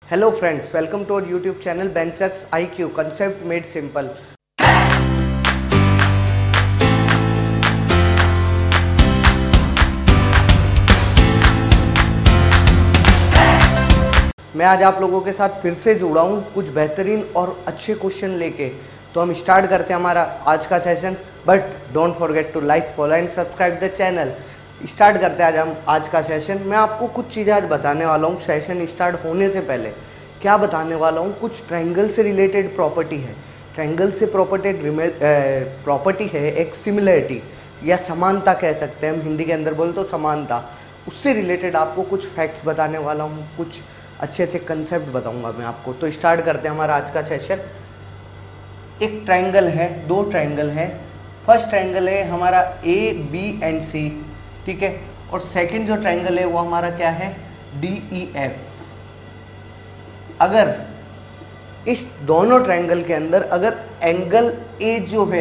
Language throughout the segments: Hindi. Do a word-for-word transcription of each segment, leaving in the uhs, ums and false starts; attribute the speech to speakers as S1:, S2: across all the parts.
S1: Hello friends, welcome to our YouTube channel Benchers I Q Concept Made Simple। मैं आज आप लोगों के साथ फिर से जुड़ा हूँ कुछ बेहतरीन और अच्छे क्वेश्चन लेके। तो हम स्टार्ट करते हैं हमारा आज का session, but don't forget to like, follow and subscribe the channel. Start करते हैं आज हम आज का सेशन। मैं आपको कुछ चीज़ें आज बताने वाला हूँ। सेशन स्टार्ट होने से पहले क्या बताने वाला हूँ, कुछ ट्रायंगल से रिलेटेड प्रॉपर्टी है। ट्रायंगल से प्रॉपर्टेड प्रॉपर्टी है एक सिमिलरिटी या समानता कह सकते हैं हम, हिंदी के अंदर बोले तो समानता। उससे रिलेटेड आपको कुछ फैक्ट्स बताने वाला हूँ, कुछ अच्छे अच्छे कंसेप्ट बताऊंगा मैं आपको। तो स्टार्ट करते हैं हमारा आज का सेशन। एक ट्रायंगल है, दो ट्रायंगल है। फर्स्ट ट्रायंगल है हमारा ए बी एंड सी, ठीक है। और सेकंड जो ट्रायंगल है वो हमारा क्या है, डी ई एफ। अगर इस दोनों ट्रायंगल के अंदर अगर एंगल ए जो है,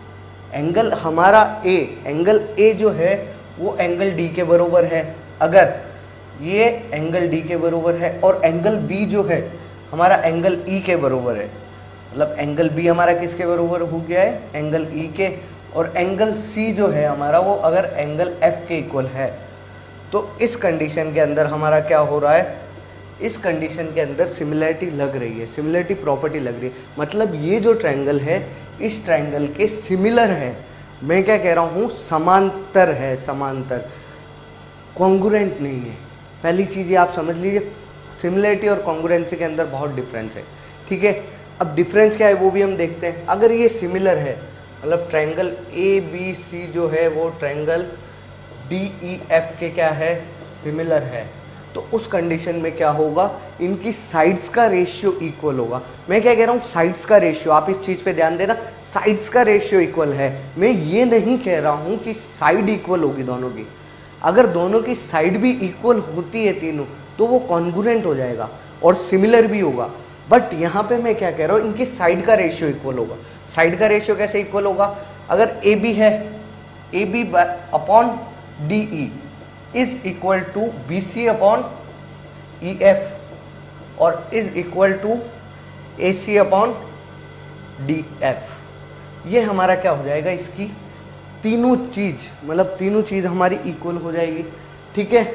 S1: एंगल हमारा ए एंगल ए जो है वो एंगल डी के बराबर है, अगर ये एंगल डी के बराबर है, और एंगल बी जो है हमारा एंगल ई के बराबर है, मतलब एंगल बी हमारा किसके बराबर हो गया है, एंगल ई के, और एंगल सी जो है हमारा वो अगर एंगल एफ के इक्वल है, तो इस कंडीशन के अंदर हमारा क्या हो रहा है, इस कंडीशन के अंदर सिमिलरिटी लग रही है, सिमिलरिटी प्रॉपर्टी लग रही है। मतलब ये जो ट्रायंगल है इस ट्रायंगल के सिमिलर है। मैं क्या कह रहा हूँ, समांतर है, समांतर, कॉन्ग्रुएंट नहीं है। पहली चीज़ ये आप समझ लीजिए, सिमिलरिटी और कॉन्ग्रुएंसी के अंदर बहुत डिफरेंस है, ठीक है। अब डिफरेंस क्या है वो भी हम देखते हैं। अगर ये सिमिलर है, मतलब ट्रायंगल ए बी सी जो है वो ट्रायंगल डी ई एफ के क्या है, सिमिलर है, तो उस कंडीशन में क्या होगा, इनकी साइड्स का रेशियो इक्वल होगा। मैं क्या कह रहा हूँ, साइड्स का रेशियो, आप इस चीज़ पे ध्यान देना, साइड्स का रेशियो इक्वल है। मैं ये नहीं कह रहा हूँ कि साइड इक्वल होगी दोनों की। अगर दोनों की साइड भी इक्वल होती है तीनों, तो वो कॉन्ग्रुएंट हो जाएगा और सिमिलर भी होगा। बट यहाँ पे मैं क्या कह रहा हूँ, इनकी साइड का रेशियो इक्वल होगा। साइड का रेशियो कैसे इक्वल होगा, अगर ए बी है, A B upon D E is equal to B C upon E F, और is equal to A C upon D F. ये हमारा क्या हो जाएगा, इसकी तीनों चीज़, मतलब तीनों चीज़ हमारी इक्वल हो जाएगी, ठीक है।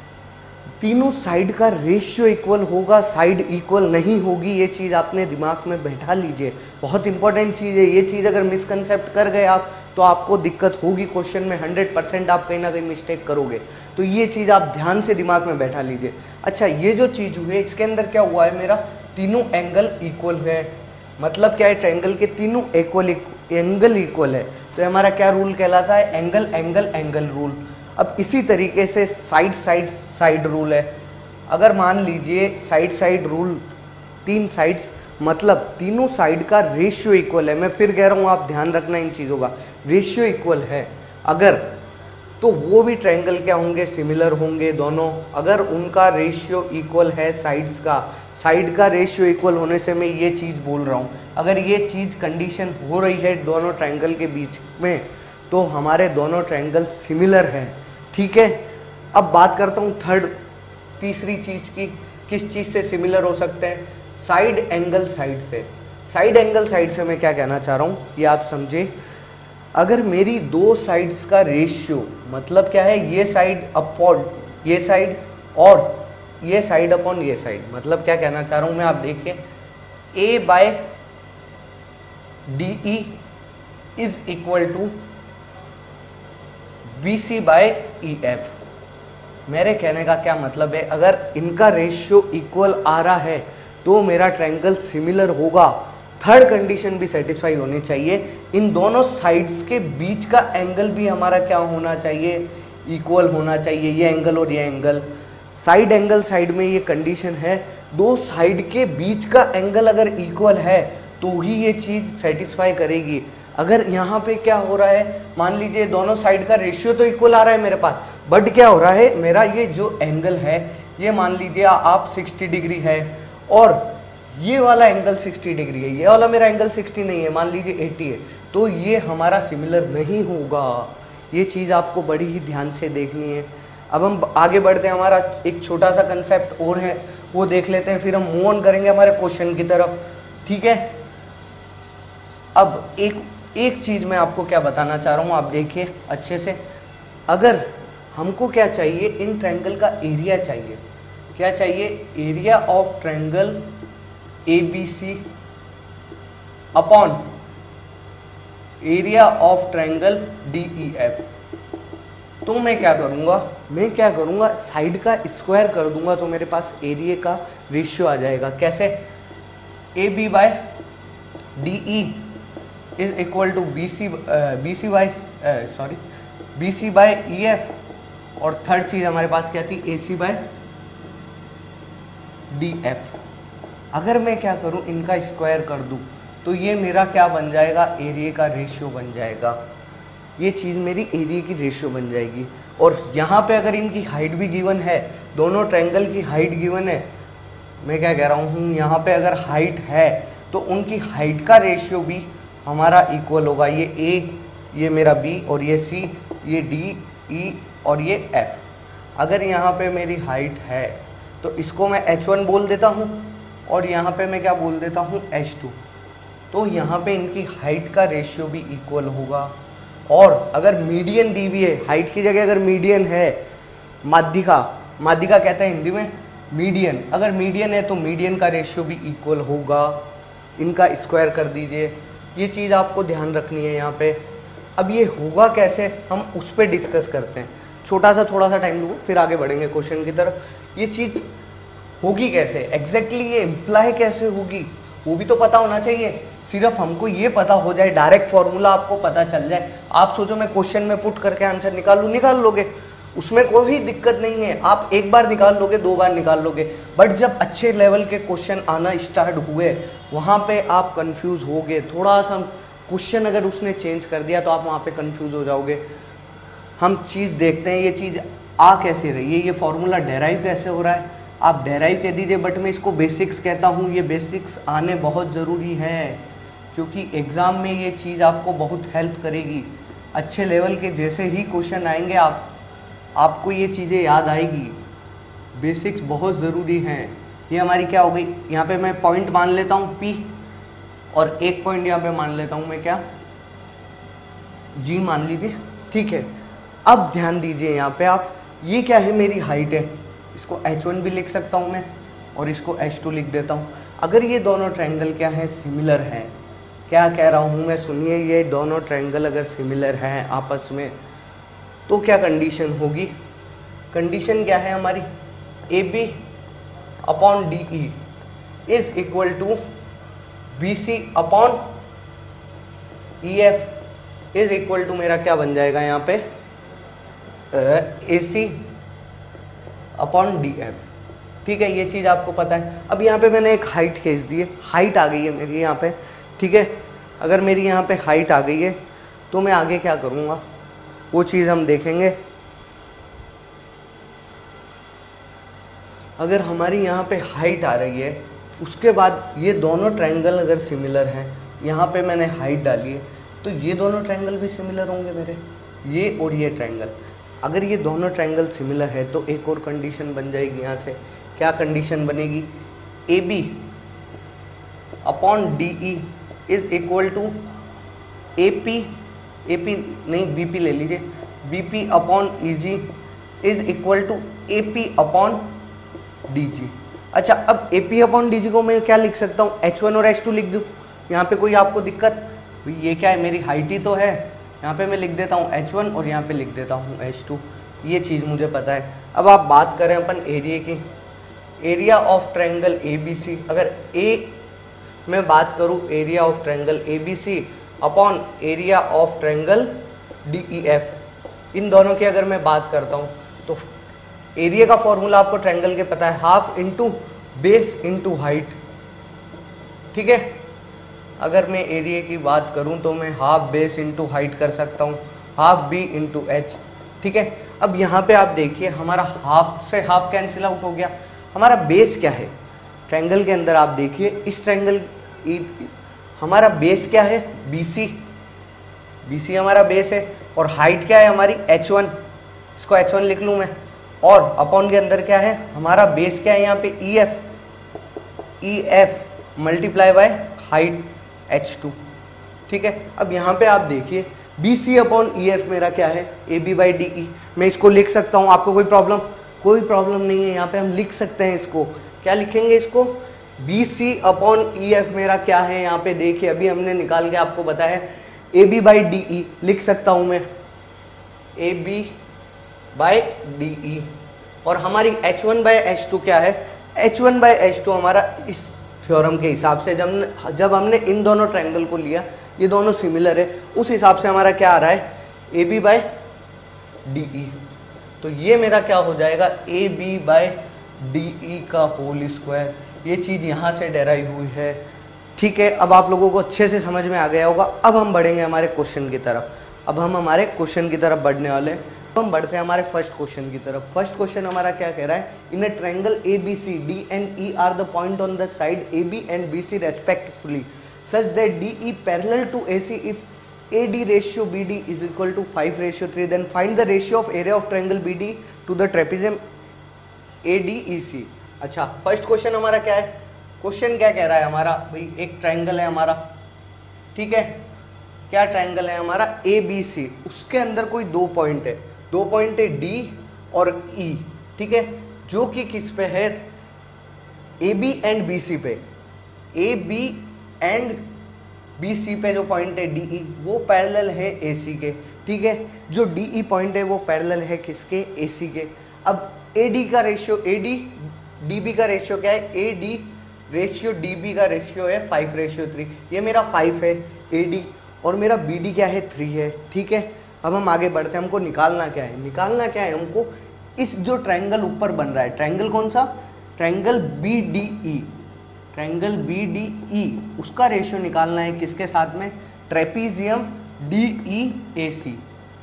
S1: तीनों साइड का रेशियो इक्वल होगा, साइड इक्वल नहीं होगी, ये चीज़ आपने दिमाग में बैठा लीजिए। बहुत इंपॉर्टेंट चीज़ है ये चीज़। अगर मिसकंसेप्ट कर गए आप तो आपको दिक्कत होगी क्वेश्चन में, हंड्रेड परसेंट आप कहीं ना कहीं मिस्टेक करोगे। तो ये चीज़ आप ध्यान से दिमाग में बैठा लीजिए। अच्छा, ये जो चीज़ हुई है इसके अंदर क्या हुआ है, मेरा तीनों एंगल इक्वल है। मतलब क्या है, ट्रायंगल के तीनों इक्वल एंगल इक्वल है, तो हमारा क्या रूल कहलाता है, एंगल एंगल एंगल रूल। अब इसी तरीके से साइड साइड साइड रूल है। अगर मान लीजिए साइड साइड रूल, तीन साइड्स, मतलब तीनों साइड का रेशियो इक्वल है। मैं फिर कह रहा हूँ, आप ध्यान रखना इन चीज़ों का, रेशियो इक्वल है अगर, तो वो भी ट्रायंगल क्या होंगे, सिमिलर होंगे दोनों। अगर उनका रेशियो इक्वल है साइड्स का, साइड का रेशियो इक्वल होने से मैं ये चीज़ बोल रहा हूँ, अगर ये चीज़ कंडीशन हो रही है दोनों ट्रायंगल के बीच में, तो हमारे दोनों ट्रायंगल सिमिलर हैं, ठीक है। अब बात करता हूँ थर्ड, तीसरी चीज़ की, किस चीज़ से सिमिलर हो सकते हैं, साइड एंगल साइड से। साइड एंगल साइड से मैं क्या कहना चाह रहा हूँ ये आप समझे। अगर मेरी दो साइड्स का रेशियो, मतलब क्या है, ये साइड अपॉन ये साइड और ये साइड अपॉन ये साइड, मतलब क्या कहना चाह रहा हूँ मैं, आप देखिए, A by D E is equal to B C by E F. मेरे कहने का क्या मतलब है, अगर इनका रेशियो इक्वल आ रहा है तो मेरा ट्रायंगल सिमिलर होगा। थर्ड कंडीशन भी सेटिस्फाई होनी चाहिए, इन दोनों साइड्स के बीच का एंगल भी हमारा क्या होना चाहिए, इक्वल होना चाहिए। ये एंगल और ये एंगल, साइड एंगल साइड में ये कंडीशन है, दो साइड के बीच का एंगल अगर इक्वल है तो ही ये चीज़ सेटिस्फाई करेगी। अगर यहाँ पे क्या हो रहा है, मान लीजिए दोनों साइड का रेशियो तो इक्वल आ रहा है मेरे पास, बट क्या हो रहा है, मेरा ये जो एंगल है ये मान लीजिए आप साठ डिग्री है, और ये वाला एंगल साठ डिग्री है, ये वाला मेरा एंगल साठ नहीं है, मान लीजिए अस्सी है, तो ये हमारा सिमिलर नहीं होगा। ये चीज़ आपको बड़ी ही ध्यान से देखनी है। अब हम आगे बढ़ते हैं, हमारा एक छोटा सा कंसेप्ट और है, वो देख लेते हैं, फिर हम मूव ऑन करेंगे हमारे क्वेश्चन की तरफ, ठीक है। अब एक एक चीज़ मैं आपको क्या बताना चाह रहा हूँ, आप देखिए अच्छे से। अगर हमको क्या चाहिए, इन ट्रायंगल का एरिया चाहिए। क्या चाहिए? Area of triangle A B C upon area of triangle D E F. तो मैं क्या करूँगा, मैं क्या करूँगा साइड का स्क्वायर कर दूंगा, तो मेरे पास एरिया का रेशियो आ जाएगा। कैसे? A B by D E is equal to B C B C by sorry B C by E F, और थर्ड चीज़ हमारे पास क्या थी, A C by D F. अगर मैं क्या करूं, इनका स्क्वायर कर दूं, तो ये मेरा क्या बन जाएगा, एरिया का रेशियो बन जाएगा। ये चीज़ मेरी एरिया की रेशियो बन जाएगी। और यहाँ पे अगर इनकी हाइट भी गिवन है, दोनों ट्रायंगल की हाइट गिवन है, मैं क्या कह रहा हूँ, यहाँ पे अगर हाइट है तो उनकी हाइट का रेशियो भी हमारा इक्वल होगा। ये ए, ये मेरा बी, और ये सी, ये डी, ई और ये एफ। अगर यहाँ पे मेरी हाइट है तो इसको मैं एच वन बोल देता हूँ, और यहाँ पे मैं क्या बोल देता हूँ, एच टू। तो यहाँ पे इनकी हाइट का रेशियो भी इक्वल होगा। और अगर मीडियन दी हुई है, हाइट की जगह अगर मीडियन है, माध्यिका, माध्यिका कहते हैं हिंदी में मीडियन, अगर मीडियन है तो मीडियन का रेशियो भी इक्वल होगा। इनका स्क्वायर कर दीजिए, ये चीज़ आपको ध्यान रखनी है यहाँ पे। अब ये होगा कैसे, हम उस पर डिस्कस करते हैं। छोटा सा थोड़ा सा टाइम दूँ, फिर आगे बढ़ेंगे क्वेश्चन की तरफ। ये चीज़ होगी कैसे, एग्जैक्टली ये इम्प्लाई कैसे होगी, वो भी तो पता होना चाहिए। सिर्फ हमको ये पता हो जाए, डायरेक्ट फॉर्मूला आपको पता चल जाए, आप सोचो मैं क्वेश्चन में पुट करके आंसर निकाल लूँ, निकाल लोगे, उसमें कोई दिक्कत नहीं है। आप एक बार निकाल लोगे, दो बार निकाल लोगे, बट जब अच्छे लेवल के क्वेश्चन आना स्टार्ट हुए, वहाँ पे आप कंफ्यूज होगे। थोड़ा सा क्वेश्चन अगर उसने चेंज कर दिया तो आप वहाँ पे कंफ्यूज हो जाओगे। हम चीज़ देखते हैं, ये चीज़ आ कैसे रही है, ये फॉर्मूला डेराइव कैसे हो रहा है, आप डेराइव कह दीजिए, बट मैं इसको बेसिक्स कहता हूँ। ये बेसिक्स आने बहुत ज़रूरी है, क्योंकि एग्ज़ाम में ये चीज़ आपको बहुत हेल्प करेगी। अच्छे लेवल के जैसे ही क्वेश्चन आएंगे, आप आपको ये चीज़ें याद आएगी। बेसिक्स बहुत ज़रूरी हैं। ये हमारी क्या हो गई, यहाँ पे मैं पॉइंट मान लेता हूँ P, और एक पॉइंट यहाँ पे मान लेता हूँ मैं क्या, G मान लीजिए, ठीक है। अब ध्यान दीजिए यहाँ पे आप, ये क्या है, मेरी हाइट है, इसको एच वन भी लिख सकता हूँ मैं, और इसको एच टू लिख देता हूँ। अगर ये दोनों ट्रायंगल क्या है, सिमिलर हैं, क्या कह रहा हूँ मैं, सुनिए, ये दोनों ट्रायंगल अगर सिमिलर हैं आपस में, तो क्या कंडीशन होगी, कंडीशन क्या है हमारी, A B upon D E is equal to B C upon E F is equal to मेरा क्या बन जाएगा यहाँ पे, A C upon D F. ठीक है, ये चीज़ आपको पता है। अब यहाँ पे मैंने एक हाइट खींच दी है, हाइट आ गई है मेरी यहाँ पे, ठीक है। अगर मेरी यहाँ पे हाइट आ गई है तो मैं आगे क्या करूँगा, वो चीज़ हम देखेंगे। अगर हमारी यहाँ पे हाइट आ रही है, उसके बाद ये दोनों ट्रायंगल अगर सिमिलर हैं, यहाँ पे मैंने हाइट डाली है, तो ये दोनों ट्रायंगल भी सिमिलर होंगे मेरे, ये और ये ट्रायंगल। अगर ये दोनों ट्रायंगल सिमिलर है तो एक और कंडीशन बन जाएगी यहाँ से। क्या कंडीशन बनेगी, A B upon D E is equal to A P, A P नहीं बी पी ले लीजिए, B P upon E G is equal to A P upon D G. अच्छा, अब A P upon D G को मैं क्या लिख सकता हूँ, एच वन और एच टू लिख दूँ। यहाँ पे कोई आपको दिक्कत, ये क्या है, मेरी हाइट ही तो है, यहाँ पे मैं लिख देता हूँ एच वन और यहाँ पे लिख देता हूँ एच टू। ये चीज़ मुझे पता है। अब आप बात करें अपन एरिया की, area of triangle A B C, अगर ए मैं बात करूँ area of triangle A B C upon area of triangle D E F, इन दोनों की अगर मैं बात करता हूँ तो एरिया का फॉर्मूला आपको ट्रायंगल के पता है, half into base into height. ठीक है, अगर मैं एरिया की बात करूं तो मैं हाफ बेस इंटू हाइट कर सकता हूं, हाफ बी इंटू एच। ठीक है, अब यहाँ पे आप देखिए हमारा हाफ से हाफ कैंसिल आउट हो गया। हमारा बेस क्या है ट्रायंगल के अंदर, आप देखिए इस ट्रायंगल हमारा बेस क्या है, बी सी, बी सी हमारा बेस है, और हाइट क्या है हमारी एच वन, इसको एच वन लिख लूँ मैं, और अपॉन के अंदर क्या है हमारा बेस क्या है यहाँ पे E F, E F multiply by height H two. ठीक है, अब यहाँ पे आप देखिए B C upon E F मेरा क्या है A B by D E. मैं इसको लिख सकता हूँ, आपको कोई प्रॉब्लम? कोई प्रॉब्लम नहीं है, यहाँ पे हम लिख सकते हैं इसको। क्या लिखेंगे इसको? B C upon E F मेरा क्या है यहाँ पे देखिए, अभी हमने निकाल के आपको बताया A B by D E लिख सकता हूँ मैं, A B by D E. और हमारी H one by H two क्या है? एच वन बाई एच टू हमारा इस थ्योरम के हिसाब से जब जब हमने इन दोनों ट्रायंगल को लिया, ये दोनों सिमिलर है, उस हिसाब से हमारा क्या आ रहा है? A B by D E. तो ये मेरा क्या हो जाएगा? A B by D E का होल स्क्वायर। ये चीज़ यहाँ से डेराइव हुई है। ठीक है, अब आप लोगों को अच्छे से समझ में आ गया होगा। अब हम बढ़ेंगे हमारे क्वेश्चन की तरफ। अब हम हमारे क्वेश्चन की तरफ बढ़ने वाले हैं। हम बढ़ते हैं हमारे फर्स्ट क्वेश्चन की तरफ। फर्स्ट क्वेश्चन हमारा क्या कह रहा है? In a triangle A B C D and E are the point on the side A B and B C respectively such that D E parallel to A C if A D ratio B D is equal to five ratio three, then find the ratio of area of triangle B D to the trapezium A D E C। अच्छा, फर्स्ट क्वेश्चन हमारा क्या है? क्वेश्चन क्या कह रहा है हमारा? भाई एक ट्रायंगल है हमारा, ठीक है, क्या ट्रायंगल है हमारा? ए बी सी, उसके अंदर कोई दो पॉइंट है, दो पॉइंट है डी और ई, ठीक है, जो कि किस पे है? A B and B C पे। A B and B C पे जो पॉइंट है डी ई, वो पैरेलल है ए सी के। ठीक है, जो डी ई पॉइंट है वो पैरेलल है किसके? ए सी के। अब ए डी का ratio, A D D B का रेशियो क्या है? A D ratio D B का रेशियो है फाइव रेशियो थ्री। ये मेरा फाइव है ए डी और मेरा बी डी क्या है? थ्री है। ठीक है, अब हम आगे बढ़ते हैं। हमको निकालना क्या है? निकालना क्या है हमको? इस जो ट्रायंगल ऊपर बन रहा है, ट्रायंगल कौन सा? Triangle B D E, triangle B D E, उसका रेशियो निकालना है किसके साथ में? Trapezium D E A C.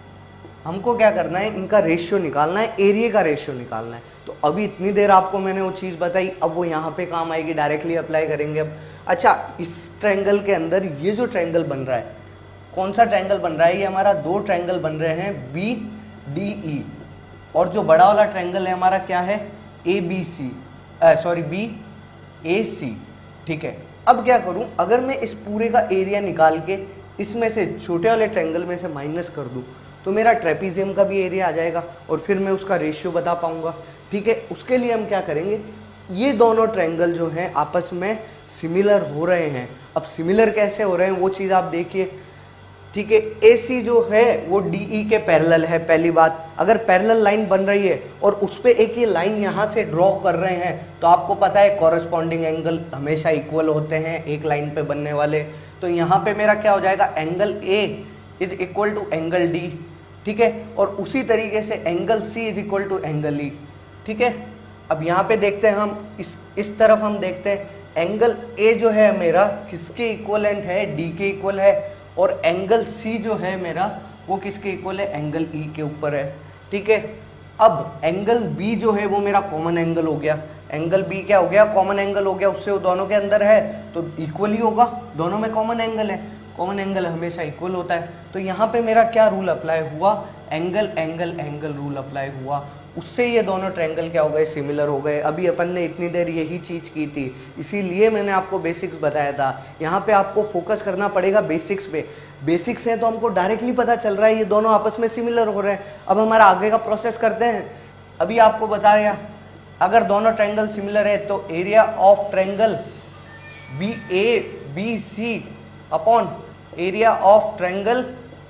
S1: हमको क्या करना है? इनका रेशियो निकालना है, एरिया का रेशियो निकालना है। तो अभी इतनी देर आपको मैंने वो चीज़ बताई, अब वो यहाँ पे काम आएगी, डायरेक्टली अप्लाई करेंगे अब। अच्छा, इस ट्रायंगल के अंदर ये जो ट्रायंगल बन रहा है, कौन सा ट्रायंगल बन रहा है? ये हमारा दो ट्रायंगल बन रहे हैं बी डी ई, और जो बड़ा वाला ट्रायंगल है हमारा क्या है? A B C, sorry B A C. ठीक है, अब क्या करूं? अगर मैं इस पूरे का एरिया निकाल के इसमें से छोटे वाले ट्रायंगल में से माइनस कर दूं, तो मेरा ट्रेपीजियम का भी एरिया आ जाएगा और फिर मैं उसका रेशियो बता पाऊंगा। ठीक है, उसके लिए हम क्या करेंगे? ये दोनों ट्रायंगल जो हैं आपस में सिमिलर हो रहे हैं। अब सिमिलर कैसे हो रहे हैं वो चीज़ आप देखिए। ठीक है, ए सी जो है वो डी ई के पैरेलल है। पहली बात, अगर पैरेलल लाइन बन रही है और उस पर एक ये लाइन यहाँ से ड्रॉ कर रहे हैं, तो आपको पता है कॉरस्पॉन्डिंग एंगल हमेशा इक्वल होते हैं एक लाइन पे बनने वाले। तो यहाँ पे मेरा क्या हो जाएगा? Angle A is equal to angle D. ठीक है, और उसी तरीके से angle C is equal to angle E. ठीक है, अब यहाँ पे देखते हैं हम, इस इस तरफ हम देखते हैं, एंगल ए जो है मेरा किसके इक्वलेंट है? डी के इक्वल है। और एंगल सी जो है मेरा वो किसके इक्वल है? एंगल ई के ऊपर है। ठीक है, अब एंगल बी जो है वो मेरा कॉमन एंगल हो गया। एंगल बी क्या हो गया? कॉमन एंगल हो गया, उससे वो दोनों के अंदर है तो इक्वल ही होगा, दोनों में कॉमन एंगल है, कॉमन एंगल हमेशा इक्वल होता है। तो यहाँ पे मेरा क्या रूल अप्लाई हुआ? Angle angle angle rule apply हुआ, उससे ये दोनों ट्रायंगल क्या हो गए? सिमिलर हो गए। अभी अपन ने इतनी देर यही चीज़ की थी, इसीलिए मैंने आपको बेसिक्स बताया था। यहाँ पे आपको फोकस करना पड़ेगा बेसिक्स पे। बेसिक्स हैं तो हमको डायरेक्टली पता चल रहा है ये दोनों आपस में सिमिलर हो रहे हैं। अब हमारा आगे का प्रोसेस करते हैं। अभी आपको बताया, अगर दोनों ट्रायंगल सिमिलर है तो area of triangle B A B C upon area of triangle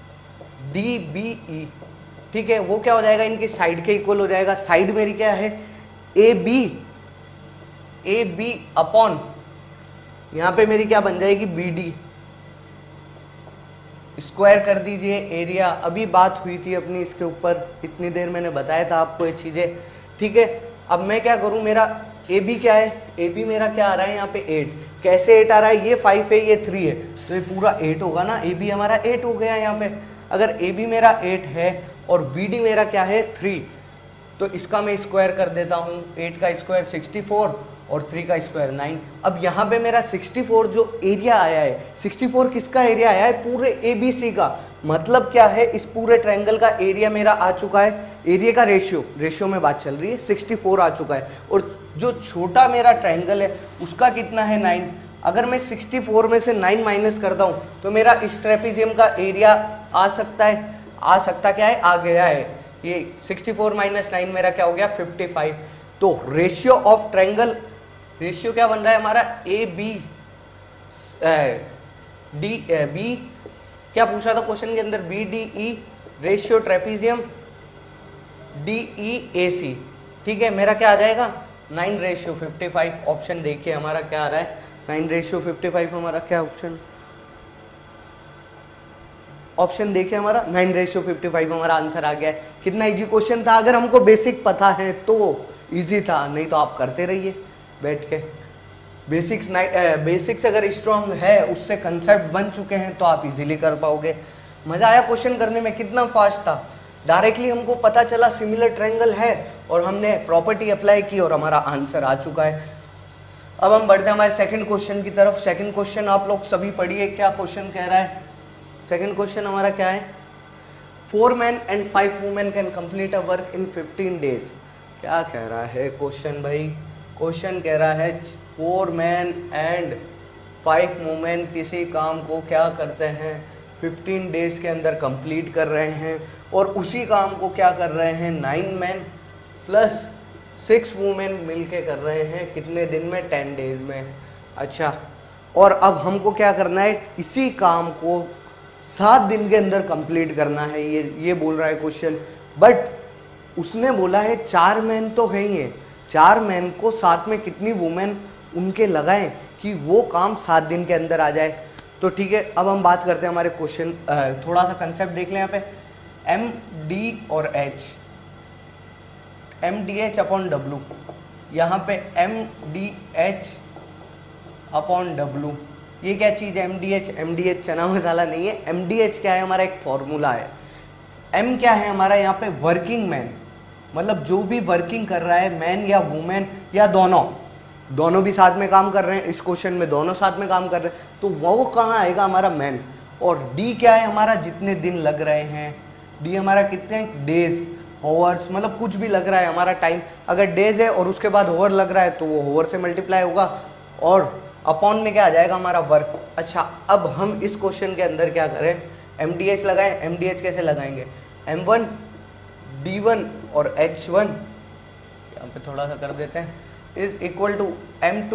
S1: D B E, ठीक है, वो क्या हो जाएगा? इनकी साइड के इक्वल हो जाएगा। साइड मेरी क्या है? A B, A B upon यहां पे मेरी क्या बन जाएगी? B D. स्क्वायर कर दीजिए एरिया। अभी बात हुई थी अपनी इसके ऊपर, इतनी देर मैंने बताया था आपको ये चीजें। ठीक है, अब मैं क्या करूं? मेरा ए बी क्या है? ए बी मेरा क्या आ रहा है यहाँ पे? एट। कैसे एट आ रहा है? ये फाइव है, ये थ्री है, तो ये पूरा एट होगा ना। ए बी हमारा एट हो गया यहाँ पे। अगर ए बी मेरा एट है और बी डी मेरा क्या है? थ्री, तो इसका मैं स्क्वायर कर देता हूँ। एट का स्क्वायर सिक्सटी फोर और थ्री का स्क्वायर नाइन। अब यहाँ पे मेरा सिक्सटी फोर जो एरिया आया है, सिक्सटी फोर किसका एरिया आया है? पूरे ए बी सी का। मतलब क्या है, इस पूरे ट्रायंगल का एरिया मेरा आ चुका है, एरिया का रेशियो रेशियो में बात चल रही है, सिक्सटी फोर आ चुका है। और जो छोटा मेरा ट्रायंगल है उसका कितना है, नाइन। अगर मैं सिक्सटी फोर में से नाइन माइनस करता हूँ तो मेरा इस ट्रेपीजियम का एरिया आ सकता है, आ सकता क्या है, आ गया है। ये सिक्सटी फोर माइनस नाइन मेरा क्या हो गया, फिफ्टी फाइव। तो रेशियो ऑफ ट्रायंगल, रेशियो क्या बन रहा है हमारा, ए बी डी बी, क्या पूछा था क्वेश्चन के अंदर, B D E ratio trapezium D E A C. ठीक है, मेरा क्या आ जाएगा, nine ratio fifty five. Option देखिए हमारा क्या आ रहा है, नाइन रेशियो फिफ्टी फाइव हमारा क्या ऑप्शन, ऑप्शन देखिए हमारा नाइन रेशियो फिफ्टी फाइव हमारा आंसर आ गया है। कितना इजी क्वेश्चन था, अगर हमको बेसिक पता है तो इजी था, नहीं तो आप करते रहिए बैठ के। बेसिक्स बेसिक्स अगर स्ट्रॉन्ग है, उससे कंसेप्ट बन चुके हैं तो आप इजीली कर पाओगे। मजा आया क्वेश्चन करने में, कितना फास्ट था, डायरेक्टली हमको पता चला सिमिलर ट्रायंगल है और हमने प्रॉपर्टी अप्लाई की और हमारा आंसर आ चुका है। अब हम बढ़ते हैं हमारे सेकंड क्वेश्चन की तरफ। सेकंड क्वेश्चन आप लोग सभी पढ़िए, क्या क्वेश्चन कह रहा है। सेकंड क्वेश्चन हमारा क्या है, four man and five women can complete a work in fifteen days. क्या कह रहा है क्वेश्चन भाई, क्वेश्चन कह रहा है four man and five women किसी काम को क्या करते हैं, फिफ्टीन डेज के अंदर कंप्लीट कर रहे हैं, और उसी काम को क्या कर रहे हैं, nine man plus six women मिलके कर रहे हैं, कितने दिन में, टेन डेज में। अच्छा, और अब हमको क्या करना है, इसी काम को सात दिन के अंदर कंप्लीट करना है, ये ये बोल रहा है क्वेश्चन। बट उसने बोला है चार मैन तो है ही है, चार मैन को साथ में कितनी वुमेन उनके लगाएं कि वो काम सात दिन के अंदर आ जाए। तो ठीक है, अब हम बात करते हैं हमारे क्वेश्चन, थोड़ा सा कंसेप्ट देख लें यहाँ पे। एम डी और H, M D H upon W, यहाँ पे M D H upon W, ये क्या चीज़ है, M D H, M D H chana masala नहीं है। एम डी एच क्या है, हमारा एक फॉर्मूला है। एम क्या है हमारा यहाँ पे, वर्किंग मैन, मतलब जो भी वर्किंग कर रहा है, मैन या वुमेन या दोनों, दोनों भी साथ में काम कर रहे हैं, इस क्वेश्चन में दोनों साथ में काम कर रहे हैं, तो वो कहाँ आएगा, हमारा मैन। और डी क्या है हमारा, जितने दिन लग रहे हैं, डी हमारा कितने डेज, होवर्स, मतलब कुछ भी लग रहा है हमारा टाइम, अगर डेज है और उसके बाद होवर लग रहा है तो वो होवर से मल्टीप्लाई होगा, और अपॉन में क्या आ जाएगा, हमारा वर्क। अच्छा, अब हम इस क्वेश्चन के अंदर क्या करें, एम डी एच लगाएं। एम डी एच कैसे लगाएंगे, एम वन डी वन और एच वन, यहाँ पे थोड़ा सा कर देते हैं, is equal to M two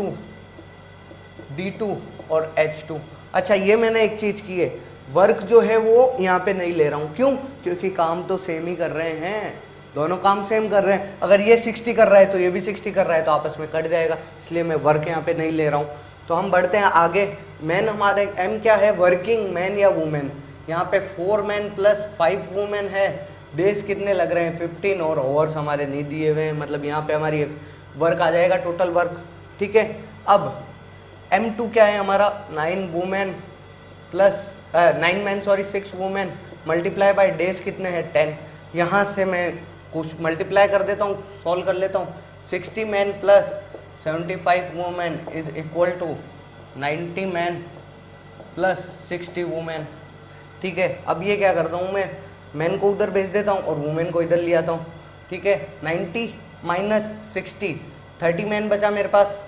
S1: D two और एच टू। अच्छा, ये मैंने एक चीज़ की है, वर्क जो है वो यहाँ पे नहीं ले रहा हूँ, क्यों, क्योंकि काम तो सेम ही कर रहे हैं, दोनों काम सेम कर रहे हैं। अगर ये सिक्सटी कर रहा है तो ये भी सिक्सटी कर रहा है, तो आपस में कट जाएगा, इसलिए मैं वर्क यहाँ पे नहीं ले रहा हूँ। तो हम बढ़ते हैं आगे। मैन हमारे एम क्या है, वर्किंग मैन या वुमेन, यहाँ पे four man plus five women है, डेज कितने लग रहे हैं, फिफ्टीन, और ओवर्स हमारे नहीं दिए हुए हैं, मतलब यहाँ पे हमारी वर्क आ जाएगा, टोटल वर्क। ठीक है, अब एम टू क्या है हमारा, nine women plus nine man sorry six women multiply by days कितने हैं, टेन। यहाँ से मैं कुछ मल्टीप्लाई कर देता हूँ, सॉल्व कर लेता हूँ, sixty man plus seventy five women is equal to ninety man plus sixty women. ठीक है, अब ये क्या करता हूँ मैं, मैन को उधर भेज देता हूँ और वुमेन को इधर ले आता हूँ। ठीक है, ninety minus sixty, thirty man बचा मेरे पास,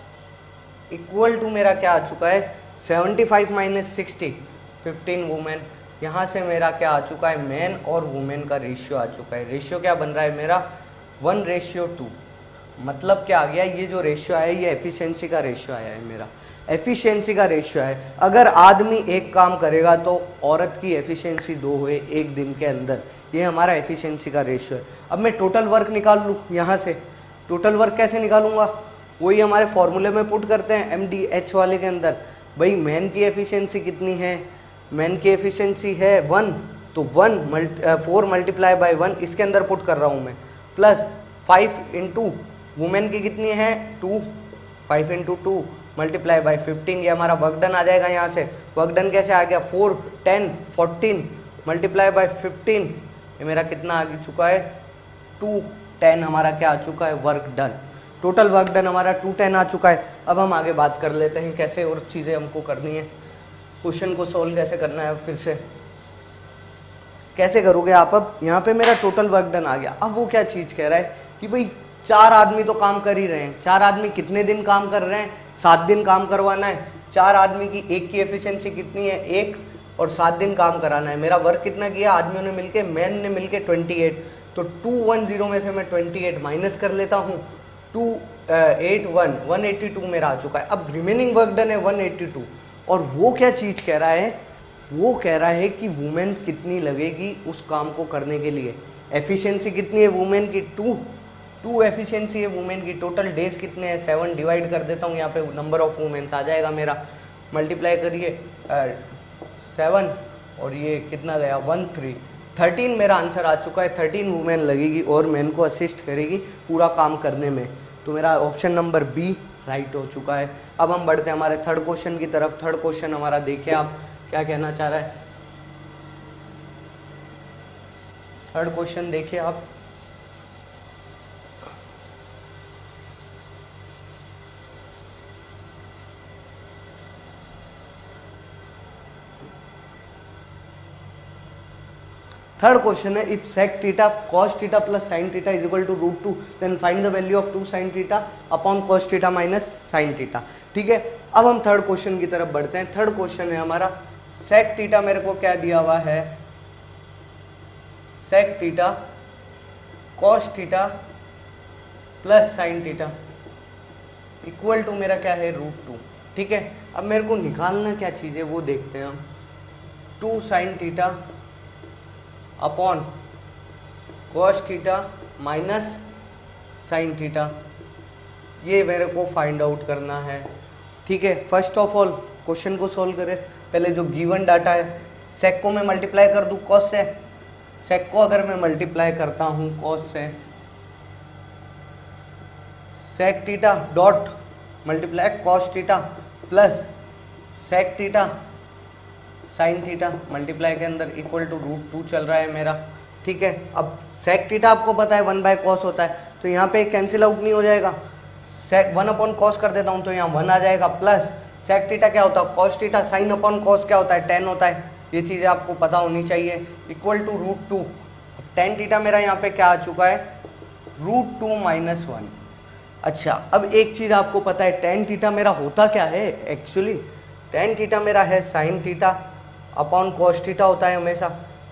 S1: इक्वल टू मेरा क्या आ चुका है, seventy five minus sixty, fifteen women. यहाँ से मेरा क्या आ चुका है, मैन और वुमेन का रेशियो आ चुका है। रेशियो क्या बन रहा है मेरा, वन रेशियो टू। मतलब क्या आ गया, ये जो रेशियो आया ये एफिशिएंसी का रेशियो आया है मेरा, एफिशिएंसी का रेशियो है। अगर आदमी एक काम करेगा तो औरत की एफिशिएंसी दो हुए एक दिन के अंदर, ये हमारा एफिशिएंसी का रेशियो है। अब मैं टोटल वर्क निकाल लूँ, यहाँ से टोटल वर्क कैसे निकालूंगा, वही हमारे फॉर्मूले में पुट करते हैं एम डी एच वाले के अंदर। भाई मैन की एफिशिएंसी कितनी है, मैन की एफिशिएंसी है वन, तो one multi four multiply by one इसके अंदर पुट कर रहा हूँ मैं, प्लस फाइव इंटू वुमेन की कितनी है, two, five into two multiply by fifteen, ये हमारा वर्क डन आ जाएगा। यहाँ से वर्क डन कैसे आ गया, four ten fourteen multiply by fifteen, ये मेरा कितना आ चुका है, टू टेन हमारा क्या आ चुका है, work done. Total work done हमारा टू टेन आ चुका है। अब हम आगे बात कर लेते हैं कैसे और चीज़ें हमको करनी है, क्वेश्चन को सोल्व कैसे करना है। फिर से कैसे करोगे आप? अब यहाँ पे मेरा टोटल वर्क डन आ गया। अब वो क्या चीज़ कह रहा है कि भाई चार आदमी तो काम कर ही रहे हैं। चार आदमी कितने दिन काम कर रहे हैं? सात दिन काम करवाना है। चार आदमी की एक की एफिशिएंसी कितनी है? एक, और सात दिन काम कराना है। मेरा वर्क कितना किया आदमियों ने मिलके? मैन ने मिलके अट्ठाईस। तो टू वन जीरो में से मैं अट्ठाईस माइनस कर लेता हूँ। Two eight one one eighty two मेरा आ चुका है। अब रिमेनिंग वर्क डन है वन एट्टी टू। और वो क्या चीज़ कह रहा है? वो कह रहा है कि वुमेन कितनी लगेगी उस काम को करने के लिए। एफिशिएंसी कितनी है वुमेन की? टू टू एफिशिएंसी है वुमेन की। टोटल डेज कितने हैं? सेवन। डिवाइड कर देता हूँ, यहाँ पे नंबर ऑफ वुमेन्स आ जाएगा मेरा। मल्टीप्लाई करिए सेवन और ये कितना गया? वन थ्री थर्टीन मेरा आंसर आ चुका है। थर्टीन वुमेन लगेगी और मैन को असिस्ट करेगी पूरा काम करने में। तो मेरा ऑप्शन नंबर बी राइट हो चुका है। अब हम बढ़ते हैं हमारे थर्ड क्वेश्चन की तरफ। थर्ड क्वेश्चन हमारा देखिए आप क्या कहना चाह रहा है। थर्ड क्वेश्चन देखिए आप। थर्ड क्वेश्चन है if sec theta cos theta plus sin theta is equal to root two then find the value of two sin theta upon cos theta minus sin theta. ठीक है, अब हम थर्ड क्वेश्चन की तरफ बढ़ते हैं। थर्ड क्वेश्चन है हमारा सेक थीटा मेरे को क्या दिया हुआ है? Sec theta cos theta plus sin theta equal to मेरा क्या है? Root two. ठीक है, अब मेरे को निकालना क्या चीज़ है वो देखते हैं हम। Two sin theta upon cos theta minus sin theta, ये मेरे को फाइंड आउट करना है। ठीक है, फर्स्ट ऑफ ऑल क्वेश्चन को सॉल्व करें। पहले जो गिवन डाटा है, सेक को मैं मल्टीप्लाई कर दूँ कॉस से। सेक को अगर मैं मल्टीप्लाई करता हूँ कॉस से, sec theta dot multiply cos theta plus sec theta sin theta multiply के अंदर इक्वल टू रूट टू चल रहा है मेरा। ठीक है, अब सेक थीटा आपको पता है वन बाय कॉस होता है, तो यहाँ पे कैंसिल आउट नहीं हो जाएगा। सेक वन अपॉन कॉस कर देता हूँ तो यहाँ वन आ जाएगा, प्लस सेक थीटा क्या होता है? Cos theta. Sin upon cos क्या होता है? टेन होता है। ये चीज़ें आपको पता होनी चाहिए। Equal to root two. Tan theta मेरा यहाँ पे क्या आ चुका है? Root two minus one. अच्छा, अब एक चीज़ आपको पता है, टेन थीटा मेरा होता क्या है? एक्चुअली टेन थीटा मेरा है sin theta upon cos theta होता है हमेशा।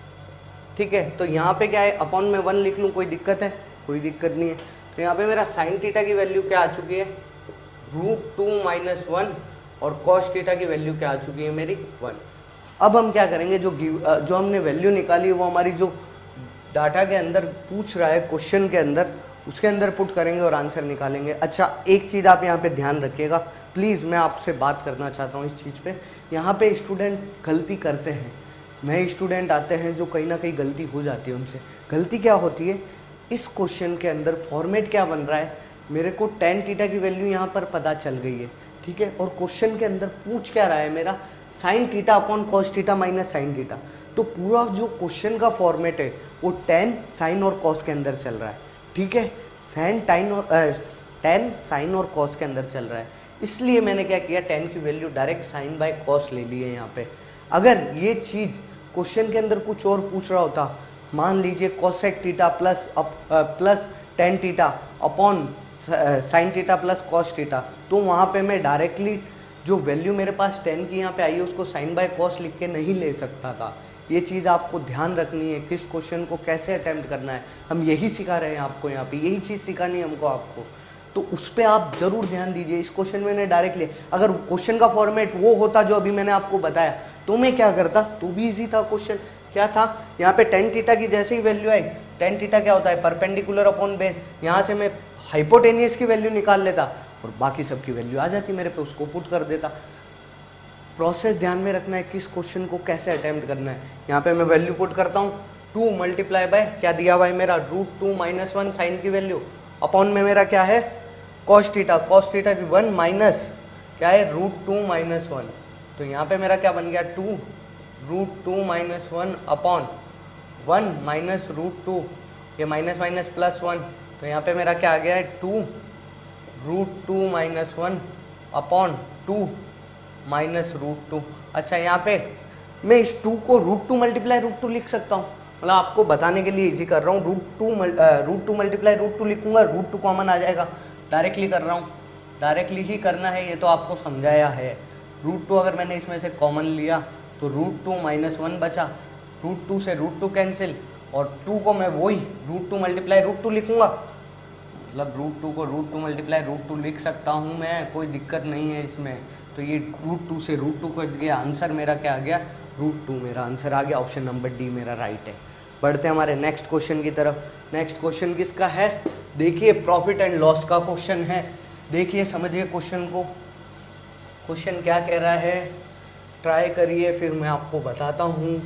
S1: ठीक है, तो यहाँ पे क्या है? अपॉन में वन लिख लूँ, कोई दिक्कत है? कोई दिक्कत नहीं है। तो यहाँ पे मेरा साइन थीटा की वैल्यू क्या आ चुकी है? रूट टू माइनस वन, और कॉस थीटा की वैल्यू क्या आ चुकी है मेरी? वन। अब हम क्या करेंगे, जो जो हमने वैल्यू निकाली वो हमारी जो डाटा के अंदर पूछ रहा है क्वेश्चन के अंदर, उसके अंदर पुट करेंगे और आंसर निकालेंगे। अच्छा, एक चीज़ आप यहाँ पे ध्यान रखिएगा प्लीज़, मैं आपसे बात करना चाहता हूँ इस चीज़ पे। यहाँ पे स्टूडेंट गलती करते हैं, नए स्टूडेंट आते हैं जो कहीं ना कहीं गलती हो जाती है उनसे। गलती क्या होती है? इस क्वेश्चन के अंदर फॉर्मेट क्या बन रहा है? मेरे को टेन थीटा की वैल्यू यहाँ पर पता चल गई है। ठीक है, और क्वेश्चन के अंदर पूछ क्या रहा है मेरा? Sin theta upon cos theta minus sin theta. तो पूरा जो क्वेश्चन का फॉर्मेट है वो टेन साइन और कॉस के अंदर चल रहा है। ठीक है, साइन टाइन और टेन साइन और कॉस के अंदर चल रहा है, इसलिए मैंने क्या किया? टेन की value direct sin by cos ले ली है यहाँ पे। अगर ये चीज़ क्वेश्चन के अंदर कुछ और पूछ रहा होता, मान लीजिए cosec theta plus plus tan theta upon sin theta plus cos theta, तो वहाँ पे मैं डायरेक्टली जो वैल्यू मेरे पास टेन की यहाँ पे आई है उसको साइन बाय कॉस लिख के नहीं ले सकता था। ये चीज़ आपको ध्यान रखनी है, किस क्वेश्चन को कैसे अटेम्प्ट करना है, हम यही सिखा रहे हैं आपको यहाँ पे, यही चीज़ सिखानी है हमको आपको, तो उस पर आप ज़रूर ध्यान दीजिए। इस क्वेश्चन में मैंने डायरेक्ट लिया, अगर क्वेश्चन का फॉर्मेट वो होता जो अभी मैंने आपको बताया तो मैं क्या करता, तो भी ईजी था क्वेश्चन। क्या था यहाँ पे? टेन थीटा की जैसे ही वैल्यू आई, टेन थीटा क्या होता है? Perpendicular upon base. यहाँ से मैं हाइपोटेनियस की वैल्यू निकाल लेता और बाकी सब की वैल्यू आ जाती मेरे पे, उसको पुट कर देता। प्रोसेस ध्यान में रखना है, किस क्वेश्चन को कैसे अटेम्प्ट करना है। यहाँ पे मैं वैल्यू पुट करता हूँ, टू मल्टीप्लाई बाय क्या दिया हुआ है मेरा? Root two minus one sin की वैल्यू, अपॉन में मेरा क्या है? कॉस थीटा, कॉस थीटा की वन माइनस क्या है? Root two minus one. तो यहाँ पे मेरा क्या बन गया? Two root two minus one upon one minus root two, ये माइनस माइनस प्लस वन, तो यहाँ पे मेरा क्या आ गया है? Two root two minus one upon two minus root two. अच्छा, यहाँ पे मैं इस टू को root two multiply root two लिख सकता हूँ, मतलब आपको बताने के लिए इजी कर रहा हूँ। Root two root two multiply root two लिखूंगा, रूट टू कॉमन आ जाएगा, डायरेक्टली कर रहा हूँ, डायरेक्टली ही करना है, ये तो आपको समझाया है। रूट टू अगर मैंने इसमें से कॉमन लिया तो रूट टू माइनस वन बचा, रूट टू से रूट टू कैंसिल, और टू को मैं वही root two multiply root two लिखूंगा, मतलब रूट टू को root two multiply root two लिख सकता हूँ मैं, कोई दिक्कत नहीं है इसमें। तो ये रूट टू से रूट टू कट गया, आंसर मेरा क्या आ गया, रूट टू मेरा आंसर आ गया। ऑप्शन नंबर डी मेरा राइट है। बढ़ते हैं हमारे नेक्स्ट क्वेश्चन की तरफ। नेक्स्ट क्वेश्चन किसका है, देखिए प्रॉफिट एंड लॉस का क्वेश्चन है। देखिए समझिए क्वेश्चन को, क्वेश्चन क्या कह रहा है, ट्राई करिए, फिर मैं आपको बताता हूँ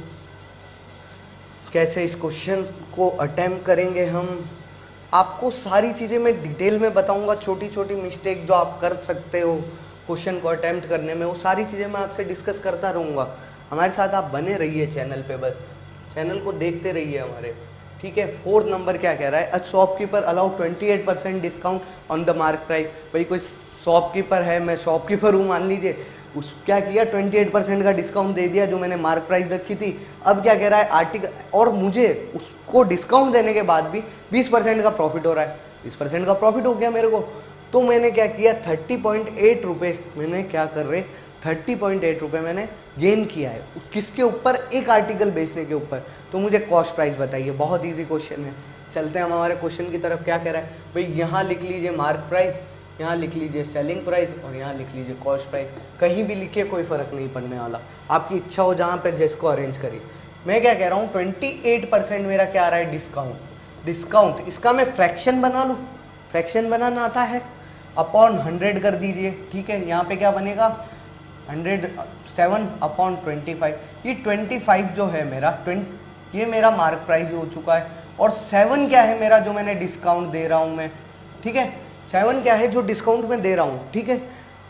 S1: कैसे इस क्वेश्चन को अटेम्प्ट करेंगे हम। आपको सारी चीज़ें मैं डिटेल में बताऊंगा, छोटी छोटी मिस्टेक जो आप कर सकते हो क्वेश्चन को अटेम्प्ट करने में, वो सारी चीज़ें मैं आपसे डिस्कस करता रहूँगा। हमारे साथ आप बने रहिए चैनल पे, बस चैनल को देखते रहिए हमारे, ठीक है। फोर्थ नंबर क्या कह रहा है, a shopkeeper allow twenty eight percent discount on the mark price. भाई कोई शॉपकीपर है, मैं शॉपकीपर हूँ मान लीजिए, उस क्या किया अट्ठाईस परसेंट का डिस्काउंट दे दिया जो मैंने मार्क प्राइस रखी थी। अब क्या कह रहा है आर्टिकल, और मुझे उसको डिस्काउंट देने के बाद भी बीस परसेंट का प्रॉफिट हो रहा है, बीस परसेंट का प्रॉफिट हो गया मेरे को। तो मैंने क्या किया, थर्टी पॉइंट एट रुपये मैंने क्या कर रहे थर्टी पॉइंट एट रुपये मैंने गेन किया है, किसके ऊपर, एक आर्टिकल बेचने के ऊपर। तो मुझे कॉस्ट प्राइस बताइए, बहुत ईजी क्वेश्चन है। चलते हैं हम हमारे क्वेश्चन की तरफ। क्या कह रहा है भाई, यहाँ लिख लीजिए मार्क प्राइस, यहाँ लिख लीजिए सेलिंग प्राइस, और यहाँ लिख लीजिए कॉस्ट प्राइस। कहीं भी लिखिए कोई फ़र्क नहीं पड़ने वाला, आपकी इच्छा हो जहाँ पे जिसको अरेंज करिए। मैं क्या कह रहा हूँ, अट्ठाईस परसेंट मेरा क्या आ रहा है डिस्काउंट। डिस्काउंट इसका मैं फ्रैक्शन बना लूँ, फ्रैक्शन बनाना आता है, अपॉन हंड्रेड कर दीजिए, ठीक है। यहाँ पे क्या बनेगा, hundred seven upon twenty five. ये ट्वेंटी फाइव जो है मेरा ट्वेंटी, ये मेरा मार्क प्राइस हो चुका है, और सेवन क्या है मेरा जो मैंने डिस्काउंट दे रहा हूँ मैं, ठीक है। सेवन क्या है जो डिस्काउंट में दे रहा हूँ, ठीक है।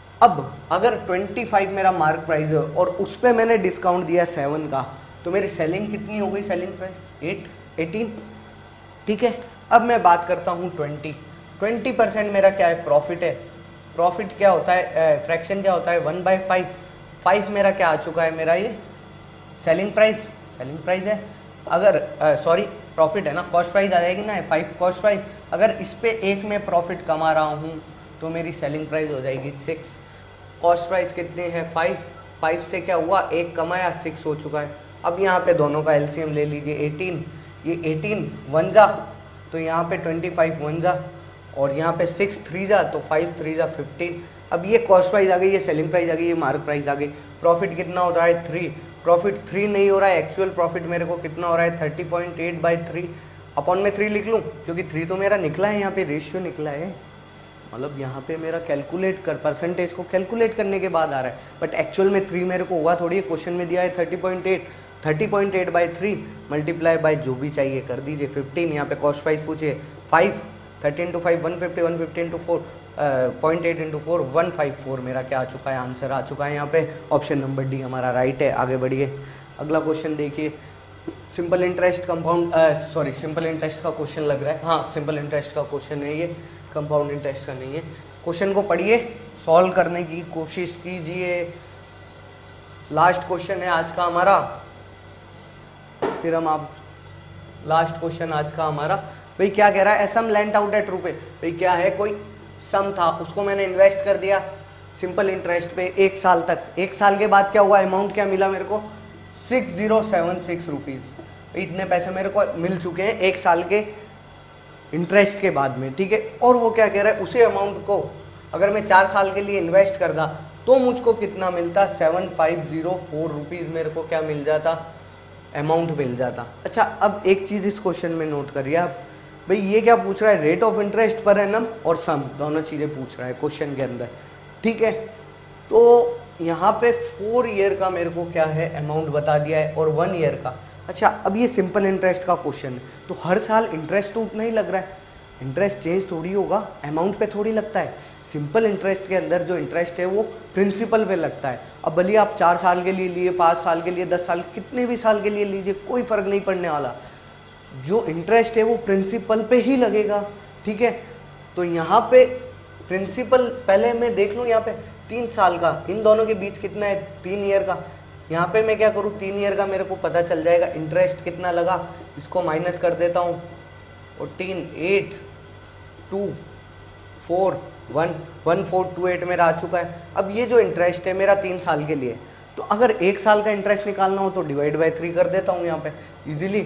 S1: अब अगर पच्चीस मेरा मार्क प्राइस है और उस पर मैंने डिस्काउंट दिया सेवन का, तो मेरी सेलिंग कितनी हो गई, सेलिंग प्राइस एट एटीन, ठीक है। अब मैं बात करता हूँ ट्वेंटी, ट्वेंटी परसेंट मेरा क्या है, प्रॉफिट है। प्रॉफिट क्या होता है, फ्रैक्शन क्या होता है, वन बाई फाइव। फाइव मेरा क्या आ चुका है, मेरा ये सेलिंग प्राइस, सेलिंग प्राइस है। अगर सॉरी प्रॉफिट है ना, कॉस्ट प्राइस आ जाएगी ना, फाइव कॉस्ट प्राइस। अगर इस पे एक में प्रॉफिट कमा रहा हूँ तो मेरी सेलिंग प्राइस हो जाएगी सिक्स। कॉस्ट प्राइस कितनी है, फाइव, फाइव से क्या हुआ, एक कमाया, सिक्स हो चुका है। अब यहाँ पे दोनों का एलसीएम ले लीजिए, एटीन, ये एटीन वन जा, तो यहाँ पे ट्वेंटी फाइव वन जा, और यहाँ पे सिक्स थ्री जा, तो फाइव थ्री जा फिफ्टीन। अब ये कॉस्ट प्राइस आ गई, ये सेलिंग प्राइस आ गई, ये मार्क प्राइस आ गई। प्रॉफिट कितना हो रहा है, थ्री। प्रॉफिट थ्री नहीं हो रहा है, एक्चुअल प्रॉफिट मेरे को कितना हो रहा है, thirty point eight by three. Upon में थ्री लिख लूँ, क्योंकि थ्री तो मेरा निकला है, यहाँ पे रेशियो निकला है, मतलब यहाँ पे मेरा कैलकुलेट कर, परसेंटेज को कैलकुलेट करने के बाद आ रहा है, बट एक्चुअल में थ्री मेरे को हुआ थोड़ी है। क्वेश्चन में दिया है thirty point eight, thirty point eight by three multiply by जो भी चाहिए कर दीजिए, फिफ्टीन। यहाँ पे कॉस्ट प्राइस पूछिए, five, thirty into five one fifty, one fifty into four point eight into four one five four मेरा क्या आ चुका है, आंसर आ चुका है यहाँ पे। ऑप्शन नंबर डी हमारा राइट है। आगे बढ़िए, अगला क्वेश्चन देखिए। Simple interest compound, sorry simple interest का क्वेश्चन लग रहा है, हाँ सिंपल इंटरेस्ट का क्वेश्चन है ये, कंपाउंड इंटरेस्ट का नहीं है। क्वेश्चन को पढ़िए, सॉल्व करने की कोशिश कीजिए। लास्ट क्वेश्चन है आज का हमारा, फिर हम आप लास्ट क्वेश्चन आज का हमारा। भाई क्या कह रहा है, सम लेंट आउट एट रुपए। भाई क्या है, कोई सम था, उसको मैंने इन्वेस्ट कर दिया सिंपल इंटरेस्ट पे एक साल तक। एक साल के बाद क्या हुआ, अमाउंट क्या मिला मेरे को, six zero seven six rupees. इतने पैसे मेरे को मिल चुके हैं एक साल के इंटरेस्ट के बाद में, ठीक है। और वो क्या कह रहा है, उसी अमाउंट को अगर मैं चार साल के लिए इन्वेस्ट करता तो मुझको कितना मिलता, seven five zero four rupees मेरे को क्या मिल जाता, अमाउंट मिल जाता। अच्छा, अब एक चीज़ इस क्वेश्चन में नोट करिए आप, भाई ये क्या पूछ रहा है, रेट ऑफ इंटरेस्ट पर एनम और सम, दोनों चीज़ें पूछ रहा है क्वेश्चन के अंदर, ठीक है। तो यहाँ पे फोर ईयर का मेरे को क्या है अमाउंट बता दिया है, और वन ईयर का। अच्छा, अब ये सिंपल इंटरेस्ट का क्वेश्चन है, तो हर साल इंटरेस्ट तो उतना ही लग रहा है, इंटरेस्ट चेंज थोड़ी होगा, अमाउंट पे थोड़ी लगता है। सिंपल इंटरेस्ट के अंदर जो इंटरेस्ट है वो प्रिंसिपल पे लगता है। अब भले आप चार साल के लिए लिए, पाँच साल के लिए, दस साल, कितने भी साल के लिए लीजिए, कोई फ़र्क नहीं पड़ने वाला, जो इंटरेस्ट है वो प्रिंसिपल पे ही लगेगा, ठीक है। तो यहाँ पे प्रिंसिपल पहले मैं देख लूँ, यहाँ पे तीन साल का, इन दोनों के बीच कितना है, तीन ईयर का। यहाँ पे मैं क्या करूँ, तीन ईयर का मेरे को पता चल जाएगा इंटरेस्ट कितना लगा, इसको माइनस कर देता हूँ, fourteen eight two four one one four two eight मेरा आ चुका है। अब ये जो इंटरेस्ट है मेरा तीन साल के लिए, तो अगर एक साल का इंटरेस्ट निकालना हो तो डिवाइड बाय थ्री कर देता हूँ यहाँ पे इजीली।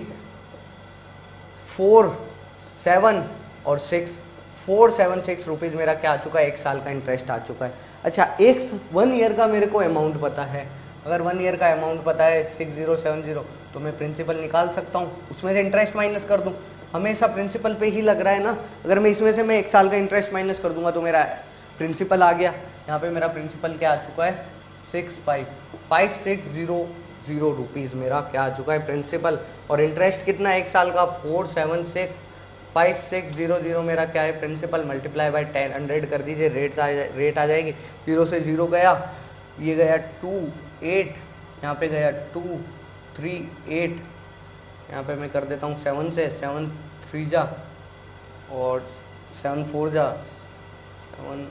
S1: फोर सेवन और six, four seven six rupees मेरा क्या आ चुका है, एक साल का इंटरेस्ट आ चुका है। अच्छा, एक वन ईयर का मेरे को अमाउंट पता है, अगर वन ईयर का अमाउंट पता है सिक्स जीरो सेवन जीरो, तो मैं प्रिंसिपल निकाल सकता हूँ, उसमें से इंटरेस्ट माइनस कर दूँ। हमेशा प्रिंसिपल पे ही लग रहा है ना, अगर मैं इसमें से मैं एक साल का इंटरेस्ट माइनस कर दूंगा तो मेरा प्रिंसिपल आ गया। यहाँ पे मेरा प्रिंसिपल क्या आ चुका है, six five five six zero zero rupees मेरा क्या आ चुका है प्रिंसिपल। और इंटरेस्ट कितना है एक साल का, four seven six five six zero zero मेरा क्या है principal, multiply by ten hundred कर दीजिए, रेट आ जाए रेट आ जाएगी। जीरो से जीरो गया, ये गया टू एट, यहाँ पे गया टू थ्री एट, यहाँ पे मैं कर देता हूँ सेवन से, सेवन थ्री जा और सेवन फोर जा seven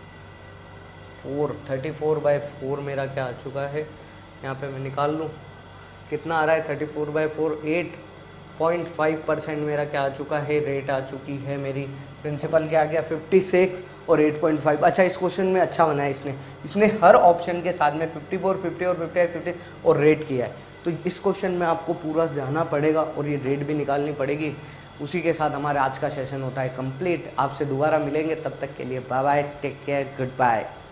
S1: four, thirty four by four मेरा क्या आ चुका है, यहाँ पे मैं निकाल लूँ कितना आ रहा है, thirty four by four, eight point five percent मेरा क्या आ चुका है, रेट आ चुकी है मेरी। प्रिंसिपल क्या आ गया, फिफ्टी सिक्स और एट पॉइंट फाइव। अच्छा, इस क्वेश्चन में अच्छा बनाया इसने इसने हर ऑप्शन के साथ में फिफ्टी फोर, फिफ्टी और फिफ्टी फाइव, फिफ्टी और रेट किया है। तो इस क्वेश्चन में आपको पूरा जाना पड़ेगा और ये रेट भी निकालनी पड़ेगी। उसी के साथ हमारा आज का सेशन होता है कंप्लीट। आपसे दोबारा मिलेंगे, तब तक के लिए bye bye, take care, good bye.